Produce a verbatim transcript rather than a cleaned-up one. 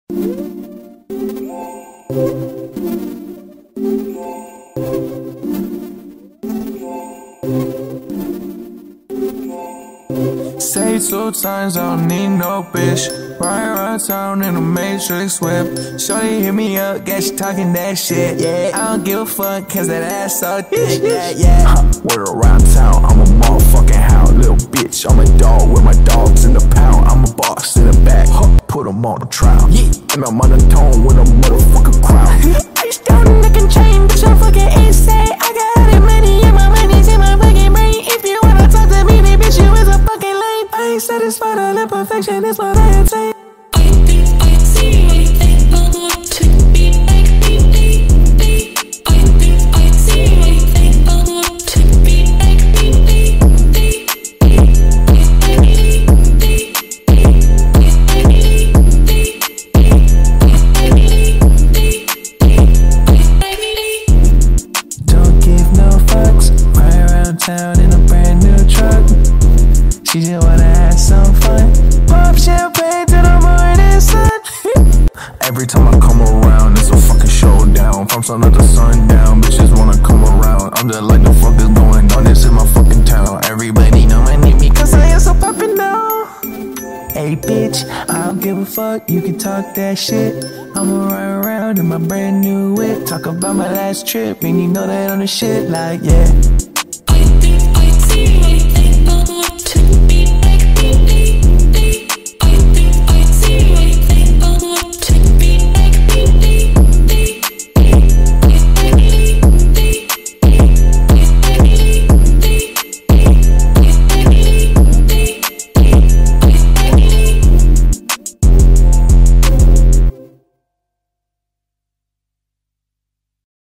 Say two times, I don't need no bitch. Ride around town in a Matrix whip. Shorty hit me up, got you talking that shit. Yeah, I don't give a fuck, cause that ass so thick. Yeah, yeah. Huh, word around town, I'm a motherfucking hound. Little bitch, I'm a dog with my dogs in the pound. I'm a boss in the back, huh, put them on the trial. Yeah, and I'm monotone with a motherfucking crowd. Ice down the neck and chain, bitch, I'm fucking insane. I got all that money and my money's in my fucking brain. If you wanna talk to me, then bitch, you is a fucking lame. I ain't satisfied, all imperfection is what I attain. I think I see anything, I want to be like me. I think I see anything, I want to be like me. Don't give no fucks, ride around town in a brand new truck. She just wanna have some fun, pop champagne to the morning sun. Every time I come around, it's a fucking showdown. From sun up to sundown, bitches wanna come around. I'm just like, the fuck is going on? This is my fucking town. Everybody know my name because I am so poppin' now. Hey bitch, I don't give a fuck, you can talk that shit. I'ma ride around in my brand new whip, talk about my last trip, and you know that on the shit like, yeah.